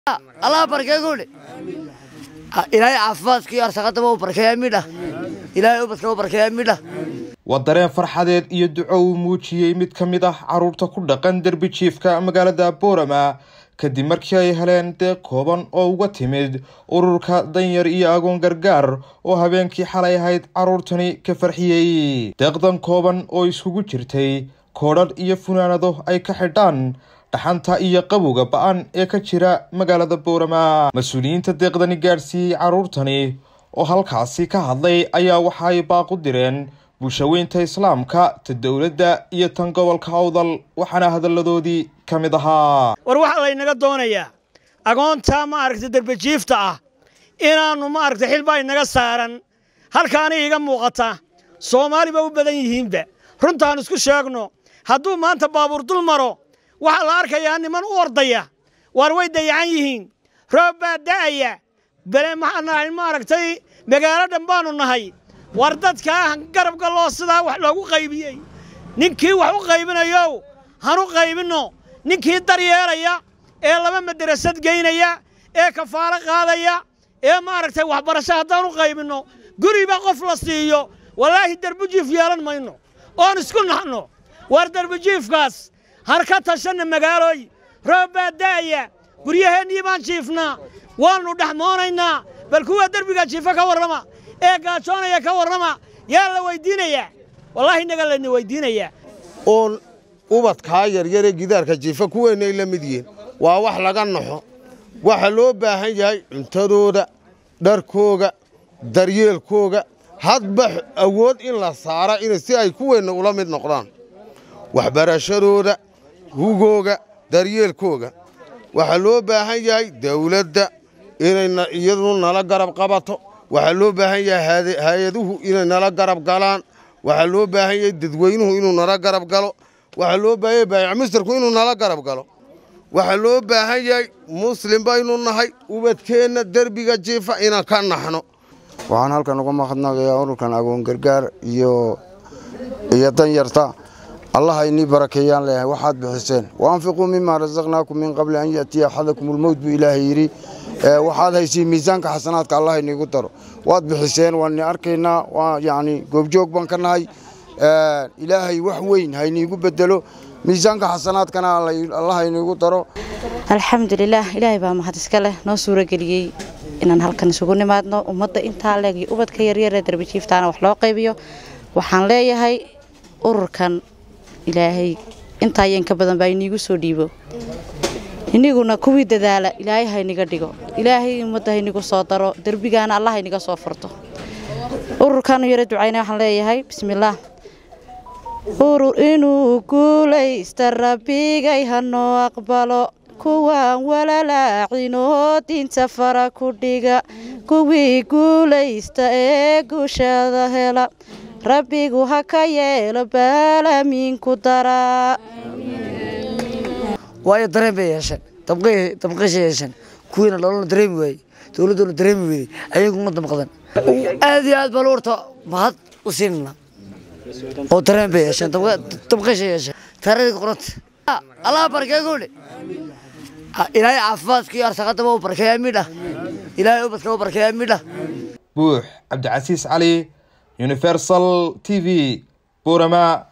الله بركة يقول إلهي عفاك يا رسالة أبو بركة يا ميدا إلهي أبوك أبو بركة يا ميدا ودرين فرحة يدعو موجي مد كميدا عروضة كل قندر بتشيف كمقالة بورما كدي مركي هلين كوبان أو وتمد أورك دنير إياغون غرغار أو هبينكي حالي هايد عروضتني كفرحيي تقدم كوبان أو يسوغو جرتي كوراد إيا فناندو أي كحدان dhaxanta iyo qabowga ba'an ee ka jira magaalada Boorama mas'uuliyiinta deeqdani gaarsiiyay caruurtani oo halkaasi ka hadlay ayaa waxa ay baaq u direen bulshooyinka islaamka ta dawladda iyo tan gobolka Awdal waxana hadaladoodii kamid ahaa war waxa la inaga doonayaa agoonta ma aragtay darbajiifta ah inaanu ma aragtay xilba inaga saaran halkaan iiga muuqata Soomaaliba u badan yihiinba runtaan isku sheegno hadduu maanta baabuur dul maro waxa la arkayaa niman u ordaya war way dayacan yihiin roob baa daaya bale maxaan ma aragtay magaalada baanu nahay war dadka garabka loo sidaa wax loogu qaybiyay ninkii wax u qaybinayo hanu qaybino ninkii daryeelaya ee laba madrasad geynaya ee kafaara qaadaya ee ma aragtay waxbarasho hadaan u qaybino guriba qof la siiyo walaahi darbujiif yeelan mayno oon isku naxno war darbujiifkaas harkata shan magaalooy roob daaya guryaheennii baan jiifnaa waanu dhaxmoonaynaa bal kuwa darbiga jiifa ka warrama ee gaajoonaya ka warrama yaa la weydiinaya wallahi naga la weydiinaya oon ubadka yaryar ee gidaarka jiifa kuweenay la mid yihiin waa wax laga naxo waxa loo baahan yahay cuntadooda dharkooga daryeelkooga hadba awood in la saaro in si ay kuweena ula mid noqdaan waxbarashadooda hugooga daryeelkooga waxa loo baahan yahay dawladda inay iyadu nala garab qabato waxa loo baahan yahay hay'aduhu inay nala garab galaan waxa loo baahan yahay dadweynuhu inuu nala garab galo waxa loo baahan yahay ministarku inuu nala garab galo waxa loo baahan yahay muslim baynu nahay ubadkeena darbiga jiifa inaan ka naxno waxaan halkan uga mahadnaqayaa ururkan agoon gargaar iyo dan yarta الله إني بركيان له واحد بحسين وأنفقوا مما رزقناكم من قبل أن يأتي أحدكم الموت بإلهي يري واحد هيسي ميزانك حسناتك الله إني قدر واحد بحسين وأني أركينا ويعني قبجوك بانكنا هاي إلهي وحوين هاي إني بدلو ميزانك حسناتك الله إني قدر الحمد لله إلهي بقى ما حدثكله نصورة قليل إن هالكن سجون مادنا ومضى أنت على أبد كيرير درب شيفتنا وحلاقي بيو وحن ليه هاي أركن إلهي أنت ينك بدن بينيجو سوديبو إنيجونا كوي ددالة إلهي هاي نقديجو إلهي متى هاي نقول صادرو دربيجانا الله هاي نقول صفرته أوركانو يرد عينا حلاه هاي بسم الله أور إنو كولي استربي جاي هنو أقبله كوان ولا لا عينو تين سفر كوديجا كوي كولي استأجو شذا هلا ربيغو هكايل بالامين كدرا واي دريم بيشن تبقي شيشن كوينا لولا دريم وي دولدو دريم وي ايغو مدمقدن ادي اد بلورتا ما وسيننا او دريم بيشن تبقي شيشن تاريخ قرط الله بركه يقول إلهي عفاك يا رسالة أبو بركة يا ميدا إلهي أبوك أبو بركة يا ميدا بوح عبد العزيز علي Universal TV Boorama